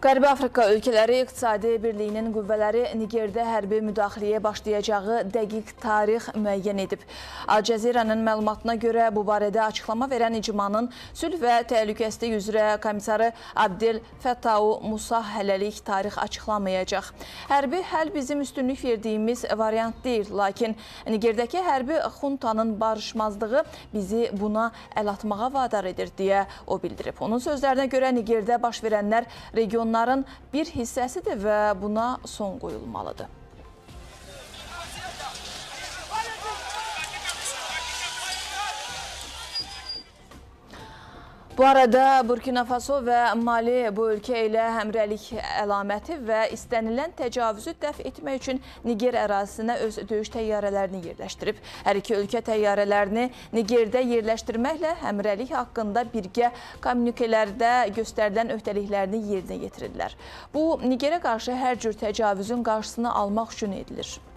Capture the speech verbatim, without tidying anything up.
Qərbi Afrika ölkələri İqtisadi Birliyinin qüvvələri Nigerdə hərbi müdaxiləyə başlayacağı dəqiq tarix müəyyən edib. Al-Cəzirənin məlumatına görə bu barədə açıqlama verən icmanın sülh və təhlükəsizlik üzrə komissarı Abdel Fəttau Musa hələlik tarix açıqlamayacaq. Hərbi həll bizim üstünlük verdiyimiz variant deyil, lakin Nigerdəki hərbi xuntanın barışmazlığı bizi buna əl atmağa vadar edir deyə o bildirib. Onun sözlərinə görə Nigerdə baş verənlər region Onların bir hissəsidir və buna son qoyulmalıdır. Bu arada Burkina Faso və Mali bu ölkə ilə həmrəylik əlaməti və istənilən təcavüzü dəf etmək üçün Niger ərazisinə öz döyüş təyyarələrini yerləşdirib. Hər iki ölkə təyyarələrini Nigerdə yerləşdirməklə həmrəylik haqqında birgə kommunikelərdə göstərilən öhdəliklərini yerinə yetirirlər. Bu, Nigerə qarşı hər cür təcavüzün qarşısını almaq üçün edilir.